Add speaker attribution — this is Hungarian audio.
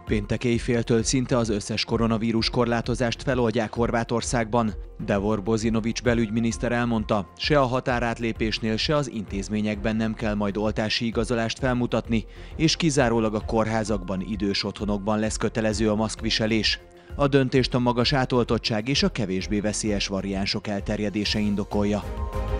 Speaker 1: Péntek éjféltől szinte az összes koronavírus korlátozást feloldják Horvátországban. Davor Božinović belügyminiszter elmondta, se a határátlépésnél, se az intézményekben nem kell majd oltási igazolást felmutatni, és kizárólag a kórházakban, idős otthonokban lesz kötelező a maszkviselés. A döntést a magas átoltottság és a kevésbé veszélyes variánsok elterjedése indokolja.